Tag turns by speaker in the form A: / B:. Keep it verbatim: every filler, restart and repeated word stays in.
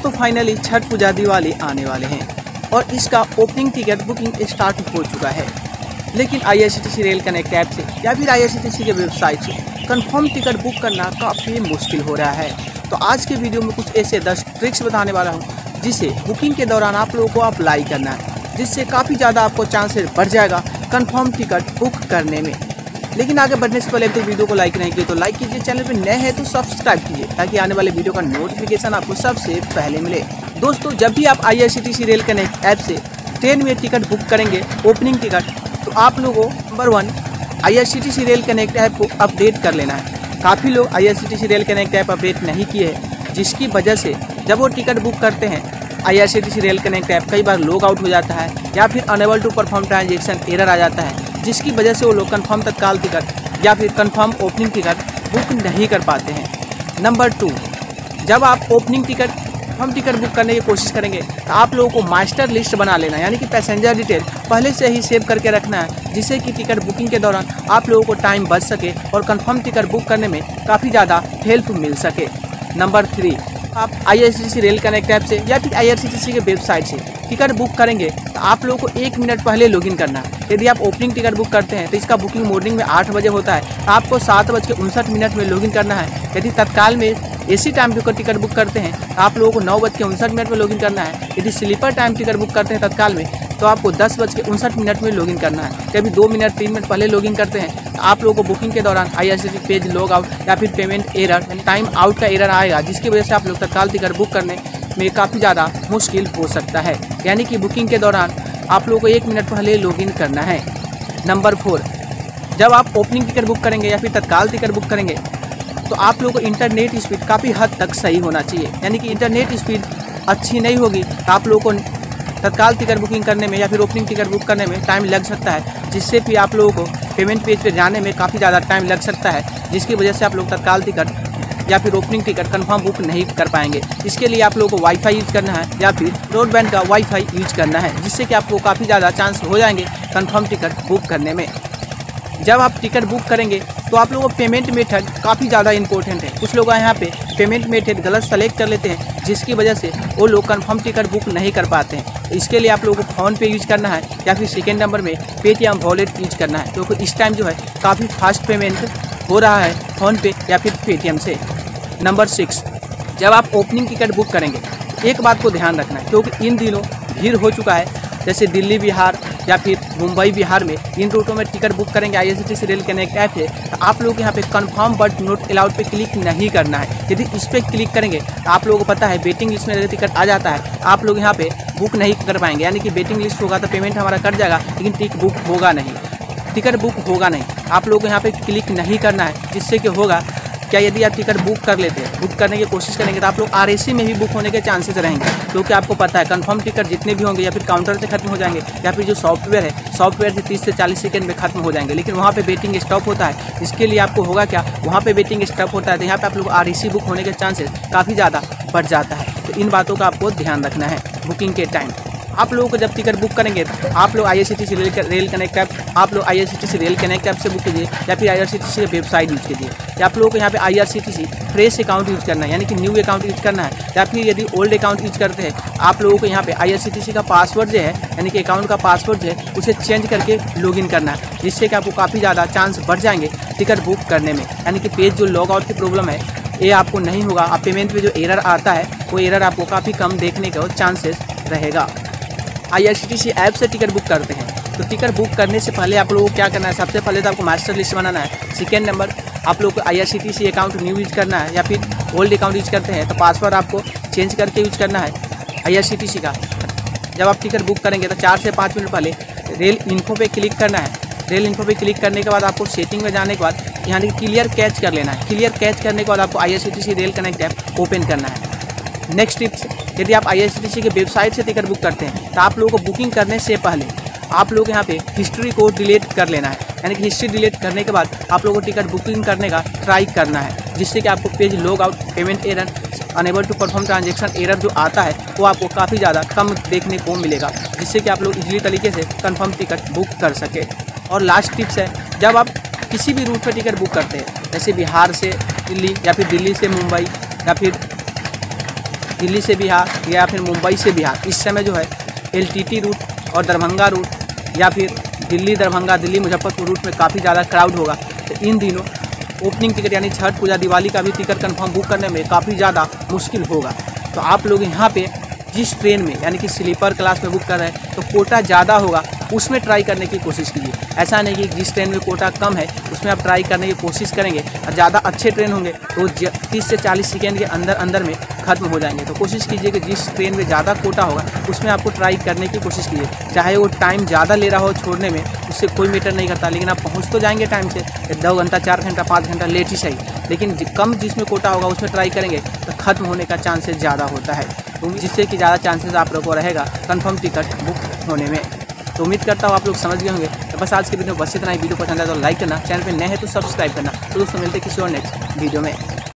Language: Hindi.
A: दोस्तों फाइनली छठ पूजा दिवाली आने वाले हैं और इसका ओपनिंग टिकट बुकिंग स्टार्ट हो चुका है। लेकिन I R C T C rail connect app से या फिर आई आर सी टी सी के वेबसाइट से कंफर्म टिकट बुक करना काफ़ी मुश्किल हो रहा है। तो आज के वीडियो में कुछ ऐसे दस ट्रिक्स बताने वाला हूँ जिसे बुकिंग के दौरान आप लोगों को अप्लाई करना है, जिससे काफ़ी ज़्यादा आपको चांसेस बढ़ जाएगा कंफर्म टिकट बुक करने में। लेकिन आगे बढ़ने से पहले तो वीडियो को लाइक नहीं किए तो लाइक कीजिए, चैनल पर नए हैं तो सब्सक्राइब कीजिए ताकि आने वाले वीडियो का नोटिफिकेशन आपको सबसे पहले मिले। दोस्तों जब भी आप I R C T C rail connect app से ट्रेन में टिकट बुक करेंगे ओपनिंग टिकट, तो आप लोगों को number one I R C T C rail connect app को अपडेट कर लेना है। काफ़ी लोग I R C T C rail connect app update नहीं किए हैं, जिसकी वजह से जब वो टिकट बुक करते हैं I R C T C rail connect app कई बार लॉग आउट हो जाता है या फिर unable to perform transaction error आ जाता है, जिसकी वजह से वो लोग कंफर्म तत्काल टिकट या फिर कंफर्म ओपनिंग टिकट बुक नहीं कर पाते हैं। नंबर टू, जब आप ओपनिंग टिकट हम टिकट बुक करने की कोशिश करेंगे तो आप लोगों को मास्टर लिस्ट बना लेना है, यानी कि पैसेंजर डिटेल पहले से ही सेव करके रखना है, जिससे कि टिकट बुकिंग के दौरान आप लोगों को टाइम बच सके और कंफर्म टिकट बुक करने में काफ़ी ज़्यादा हेल्प मिल सके। नंबर थ्री, आप I R C T C rail connect app से या फिर आई आर सी टी सी के वेबसाइट से टिकट बुक करेंगे तो आप लोगों को एक मिनट पहले लॉगिन करना है। यदि आप ओपनिंग टिकट बुक करते हैं तो इसका बुकिंग मॉर्निंग में आठ बजे होता है, आपको सात बज के उनसठ मिनट में लॉगिन करना है। यदि तत्काल में एसी टाइम टिकट बुक करते हैं तो आप लोगों को नौ बज के उनसठ मिनट में लॉगिन करना है। यदि स्लीपर टाइम टिकट बुक करते हैं तत्काल में तो आपको दस बज के उनसठ मिनट में लॉगिन करना है। कभी दो मिनट तीन मिनट पहले लॉगिन करते हैं तो आप लोगों को बुकिंग के दौरान I R C T C page log out या फिर पेमेंट एरर यानी टाइम आउट का एरर आएगा, जिसकी वजह से आप लोग तत्काल टिकट बुक करने में काफ़ी ज़्यादा मुश्किल हो सकता है। यानी कि बुकिंग के दौरान आप लोगों को एक मिनट पहले लॉगिन करना है। नंबर फोर, जब आप ओपनिंग टिकट बुक करेंगे या फिर तत्काल टिकट बुक करेंगे तो आप लोगों को इंटरनेट स्पीड काफ़ी हद तक सही होना चाहिए। यानी कि इंटरनेट स्पीड अच्छी नहीं होगी तो आप लोगों को तत्काल टिकट बुकिंग करने में या फिर ओपनिंग टिकट बुक करने में टाइम लग सकता है, जिससे भी आप लोगों को पेमेंट पेज पर जाने में काफ़ी ज़्यादा टाइम लग सकता है, जिसकी वजह से आप लोग तत्काल टिकट या फिर ओपनिंग टिकट कंफर्म बुक नहीं कर पाएंगे। इसके लिए आप लोगों को वाईफाई यूज करना है या फिर ब्रॉडबैंड का वाईफाई यूज करना है, जिससे कि आपको काफ़ी ज़्यादा चांस हो जाएंगे कंफर्म टिकट बुक करने में। जब आप टिकट बुक करेंगे तो आप लोगों को पेमेंट मेथड काफ़ी ज़्यादा इंपॉर्टेंट है। कुछ लोग यहाँ पे पेमेंट मेथड गलत सेलेक्ट कर लेते हैं, जिसकी वजह से वो लोग कंफर्म टिकट बुक नहीं कर पाते हैं। तो इसके लिए आप लोगों को फ़ोन पे यूज करना है या फिर सेकेंड नंबर में पेटीएम वॉलेट यूज करना है, क्योंकि इस टाइम जो है काफ़ी फास्ट पेमेंट हो रहा है फ़ोन पे या फिर पेटीएम से। नंबर सिक्स, जब आप ओपनिंग टिकट बुक करेंगे एक बात को ध्यान रखना है, क्योंकि इन दिनों भीड़ हो चुका है, जैसे दिल्ली बिहार या फिर मुंबई बिहार में इन रूटों में टिकट बुक करेंगे I R C T C rail connect app है तो आप लोग यहाँ पे कंफर्म बट नोट अलाउड पे क्लिक नहीं करना है। यदि इस पर क्लिक करेंगे तो आप लोगों को पता है वेटिंग लिस्ट में अगर टिकट आ जाता है आप लोग यहाँ पे बुक नहीं कर पाएंगे। यानी कि वेटिंग लिस्ट होगा तो पेमेंट हमारा कट जाएगा, लेकिन टिकट बुक होगा नहीं, टिकट बुक होगा नहीं। आप लोग को यहाँ पे क्लिक नहीं करना है, जिससे कि होगा क्या, यदि आप टिकट बुक कर लेते हैं बुक करने की कोशिश करेंगे तो आप लोग आर ए सी में भी बुक होने के चांसेस रहेंगे, क्योंकि आपको पता है कंफर्म टिकट जितने भी होंगे या फिर काउंटर से खत्म हो जाएंगे या फिर जो सॉफ्टवेयर है सॉफ्टवेयर से तीस से चालीस सेकंड में खत्म हो जाएंगे, लेकिन वहाँ पे वेटिंग स्टॉप होता है। इसके लिए आपको होगा क्या, वहाँ पे वेटिंग स्टॉप होता है तो यहाँ पे आप लोग आर ए सी बुक होने के चांसेस काफ़ी ज़्यादा बढ़ जाता है। तो इन बातों का आपको ध्यान रखना है बुकिंग के टाइम। आप लोगों को जब टिकट बुक करेंगे तो आप लोग I R C T C rail rail connect app आप लोग I R C T C rail connect app से बुक कीजिए या फिर आई आर सी टी सी की वेबसाइट यूज कीजिए। या आप लोगों को यहाँ पे I R C T C fresh account use करना है, यानी कि न्यू अकाउंट यूज करना है। या फिर यदि ओल्ड अकाउंट यूज करते हैं आप लोगों को यहाँ पे आई आर सी टी सी का पासवर्ड जो है यानी कि अकाउंट का पासवर्ड जो है उसे चेंज करके लॉगिन करना है, जिससे कि आपको काफ़ी ज़्यादा चांस बढ़ जाएंगे टिकट बुक करने में। यानी कि पेज जो लॉग आउट की प्रॉब्लम है ये आपको नहीं होगा। आप पेमेंट में जो एरर आता है वो एरर आपको काफ़ी कम देखने का चांसेस रहेगा। I R C T C app से टिकट बुक करते हैं तो टिकट बुक करने से पहले आप लोगों को क्या करना है, सबसे पहले तो आपको मास्टर लिस्ट बनाना है। सेकेंड नंबर, आप लोग को I R C T C account new use करना है या फिर ओल्ड अकाउंट यूज करते हैं तो पासवर्ड आपको चेंज करके यूज करना है आई आर सी टी सी का। जब आप टिकट बुक करेंगे तो चार से पाँच मिनट पहले रेल इन्फो पे क्लिक करना है। रेल इन्फो पे क्लिक करने के बाद आपको सेटिंग में जाने के बाद यहाँ क्लियर कैच कर लेना है। क्लियर कैच करने के बाद आपको I R C T C rail connect app open करना है। नेक्स्ट टिप्स, यदि आप आई आर सी टी सी के वेबसाइट से टिकट बुक करते हैं तो आप लोगों को बुकिंग करने से पहले आप लोग यहाँ पे हिस्ट्री को डिलीट कर लेना है। यानी कि हिस्ट्री डिलीट करने के बाद आप लोगों को टिकट बुकिंग करने का ट्राई करना है, जिससे कि आपको page log out, payment error, unable to perform transaction error जो आता है वो आपको काफ़ी ज़्यादा कम देखने को मिलेगा, जिससे कि आप लोग इजीली तरीके से कंफर्म टिकट बुक कर सके। और लास्ट टिप्स है, जब आप किसी भी रूट पर टिकट बुक करते हैं जैसे बिहार से दिल्ली या फिर दिल्ली से मुंबई या फिर दिल्ली से बिहार या फिर मुंबई से बिहार, इस समय जो है एलटीटी रूट और दरभंगा रूट या फिर दिल्ली दरभंगा, दिल्ली मुजफ्फरपुर रूट में काफ़ी ज़्यादा क्राउड होगा। तो इन दिनों ओपनिंग टिकट यानी छठ पूजा दिवाली का भी टिकट कंफर्म बुक करने में काफ़ी ज़्यादा मुश्किल होगा। तो आप लोग यहाँ पे जिस ट्रेन में यानी कि स्लीपर क्लास में बुक कर रहे हैं तो कोटा ज़्यादा होगा, उसमें ट्राई करने की कोशिश कीजिए। ऐसा नहीं कि जिस ट्रेन में कोटा कम है उसमें आप ट्राई करने की कोशिश करेंगे और ज़्यादा अच्छे ट्रेन होंगे तो तीस से चालीस सेकेंड के अंदर अंदर में ख़त्म हो जाएंगे। तो कोशिश कीजिए कि जिस ट्रेन में ज़्यादा कोटा होगा उसमें आपको ट्राई करने की कोशिश कीजिए। चाहे वो टाइम ज़्यादा ले रहा हो छोड़ने में, उससे कोई मैटर नहीं करता, लेकिन आप पहुँच तो जाएंगे टाइम से, दो घंटा चार घंटा पाँच घंटा लेट ही सही, लेकिन कम जिसमें कोटा होगा उसमें ट्राई करेंगे तो ख़त्म होने का चांसेस ज़्यादा होता है, तो जिससे कि ज़्यादा चांसेस आप लोगों को रहेगा कंफर्म टिकट बुक होने में। तो उम्मीद करता हूँ आप लोग समझ गए होंगे। तो बस आज के वीडियो में बस इतना ही। वीडियो पसंद आए तो लाइक करना, चैनल पे नए हैं तो सब्सक्राइब करना। तो दोस्तों मिलते हैं किसी और नेक्स्ट वीडियो में।